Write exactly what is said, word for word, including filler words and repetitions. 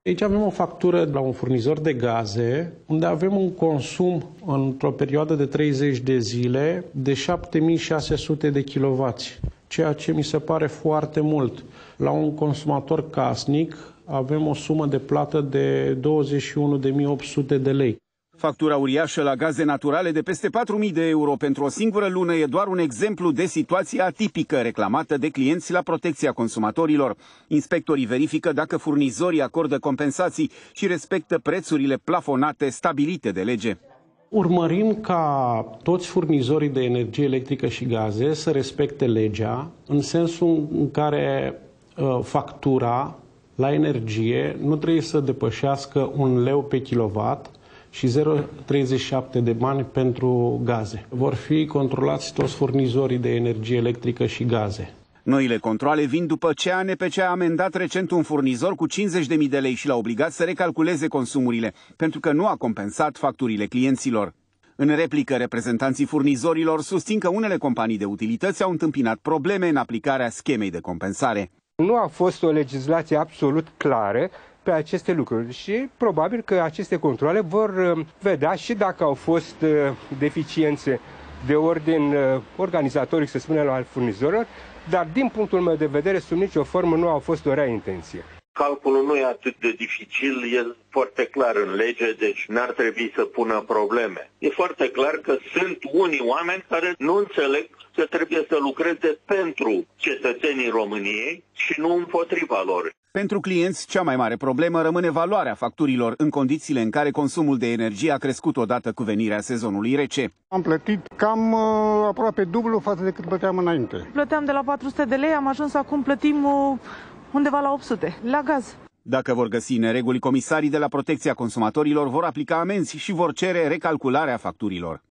Aici avem o factură la un furnizor de gaze, unde avem un consum într-o perioadă de treizeci de zile de șapte mii șase sute de kilowați, ceea ce mi se pare foarte mult. La un consumator casnic avem o sumă de plată de douăzeci și unu de mii opt sute de lei. Factura uriașă la gaze naturale de peste patru mii de euro pentru o singură lună e doar un exemplu de situație atipică reclamată de clienți la Protecția Consumatorilor. Inspectorii verifică dacă furnizorii acordă compensații și respectă prețurile plafonate stabilite de lege. Urmărim ca toți furnizorii de energie electrică și gaze să respecte legea, în sensul în care uh, factura la energie nu trebuie să depășească un leu pe kilowatt și zero virgulă treizeci și șapte de bani pentru gaze. Vor fi controlați toți furnizorii de energie electrică și gaze. Noile controale vin după ce A N P C a amendat recent un furnizor cu cincizeci de mii de lei și l-a obligat să recalculeze consumurile, pentru că nu a compensat facturile clienților. În replică, reprezentanții furnizorilor susțin că unele companii de utilități au întâmpinat probleme în aplicarea schemei de compensare. Nu a fost o legislație absolut clară pe aceste lucruri și probabil că aceste controale vor vedea și dacă au fost deficiențe de ordin organizatoric, să spunem, al furnizorilor, dar din punctul meu de vedere, sub nicio formă nu a fost o rea intenție. Calculul nu e atât de dificil, e foarte clar în lege, deci n-ar trebui să pună probleme. E foarte clar că sunt unii oameni care nu înțeleg că trebuie să lucreze pentru cetățenii României și nu împotriva lor. Pentru clienți, cea mai mare problemă rămâne valoarea facturilor în condițiile în care consumul de energie a crescut odată cu venirea sezonului rece. Am plătit cam uh, aproape dublu față de cât plăteam înainte. Plăteam de la patru sute de lei, am ajuns acum plătim uh, undeva la opt sute, la gaz. Dacă vor găsi nereguli, comisarii de la Protecția Consumatorilor vor aplica amenzi și vor cere recalcularea facturilor.